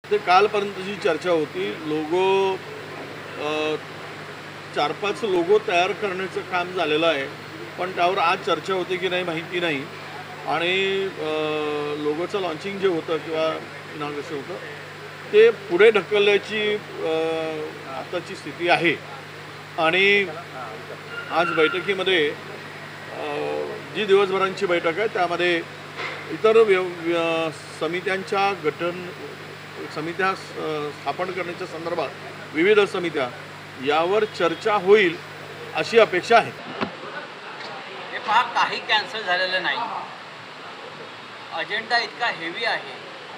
ते कालपर्यंतची चर्चा होती लोगो 4-5 लोगो तयार करण्याचं काम झालेलं आहे, पण त्यावर आज चर्चा होते की नाही माहिती नाही. आणि लोगोचं लॉन्चिंग जे होतं किंवा इनॉग्रेशन होतं ते पुढे ढकलण्याची आताची स्थिती आहे. आणि आज बैठकीमध्ये जी दिवसभरांची बैठक आहे त्यामध्ये इतर समित्यांच्या समित्या स्थापन करण्याच्या संदर्भात विविध समित्या यावर चर्चा होईल अशी अपेक्षा आहे. हे पहा, काही कॅन्सल झालेलं नाही. अजेंडा इतका हेवी आहे,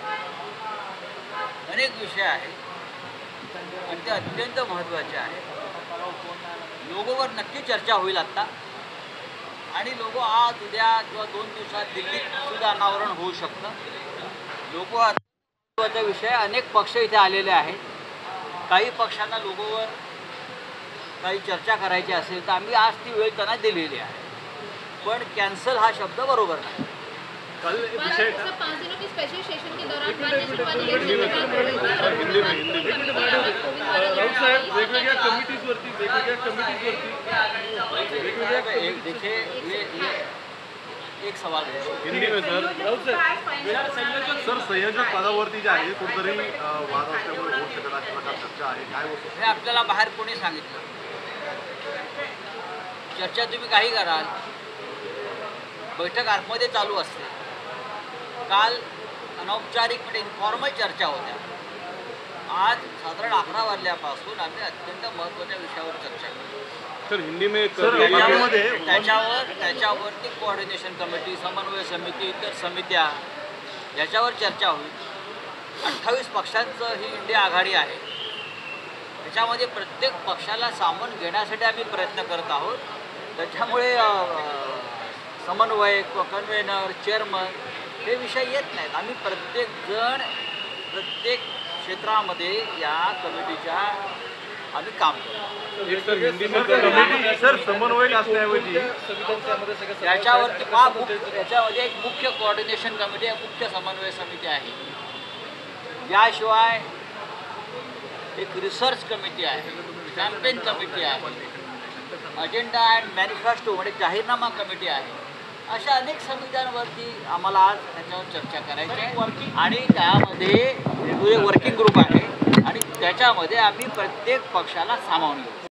अनेक विषय आहेत आणि ते अत्यंत महत्त्वाचे आहेत. लोगोवर नक्की चर्चा होईल आत्ता, आणि लोगो आज उद्या किंवा 2 दिवसात दिल्लीत सुद्धा अनावरण होऊ शकतं. लोगो महत्त्वाचा विषय. अनेक पक्ष इथे आलेले आहेत. काही पक्षांना लोगोवर काही चर्चा करायची असेल तर आम्ही आज ती वेळ त्यांना दिलेली आहे, पण कॅन्सल हा शब्द बरोबर नाही. कल विषय 5 दिनों की स्पेशल सेशन के दौरान वेगवेगळ्या कमिटीजवरती देखिए ये एक सवाल है हिंदी में सर संयोजक पदावरती जे आहे कुठेतरी वाद असल्यामुळे होऊ शकत अशा प्रकार चर्चा आहे. काय होतं हे आपल्याला बाहेर कोणी सांगितलं? चर्चा तुम्ही काही कराल, बैठक आतमध्ये चालू असते. काल अनौपचारिक म्हणजे इन्फॉर्मल चर्चा होत्या. आज साधारण 11 वाजल्यापासून आम्ही अत्यंत महत्त्वाच्या विषयावर चर्चा करतो. सर हिंदी में त्याच्यावरती कोऑर्डिनेशन कमिटी, समन्वय समिती, इतर समित्या याच्यावर चर्चा होईल. 28 पक्षांचं ही इंडिया आघाडी आहे. त्याच्यामध्ये प्रत्येक पक्षाला सामावून घेण्यासाठी आम्ही प्रयत्न करत आहोत. त्याच्यामुळे समन्वयक, कन्व्हेनर, चेअरमन हे विषय येत नाहीत. आम्ही प्रत्येकजण प्रत्येक क्षेत्रामध्ये या कमिटीच्या आम्ही काम करतो. सर समन्वयक असण्याऐवजी याच्यामध्ये एक मुख्य कोऑर्डिनेशन कमिटी आहे, मुख्य समन्वय समिती आहे. याशिवाय एक रिसर्च कमिटी आहे, कॅम्पेन कमिटी आहे, अजेंडा अँड मॅनिफेस्टो म्हणजे जाहीरनामा कमिटी आहे. अशा अनेक समित्यांवरती आम्हाला आज त्याच्यावर चर्चा करायची आहे. आणि त्यामध्ये वर्किंग ग्रुप आहे आणि त्याच्यामध्ये आम्ही प्रत्येक पक्षाला सामावून घेऊ.